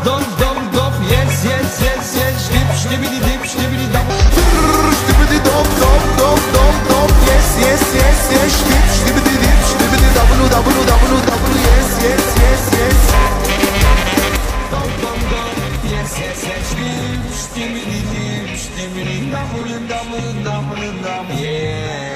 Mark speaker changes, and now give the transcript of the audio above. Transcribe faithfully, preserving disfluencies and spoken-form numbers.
Speaker 1: dom dom dom. Yes yes yes yes. Dip dibidi dip dibidi dop.
Speaker 2: Dibidi dop dop dop dop dop. Yes yes yes yes. Dip dibidi dip dibidi double double double double. Yes yes yes yes.
Speaker 1: Dom dom dom. Yes yes yes. Dip dibidi dip dibidi double double double double. Yeah.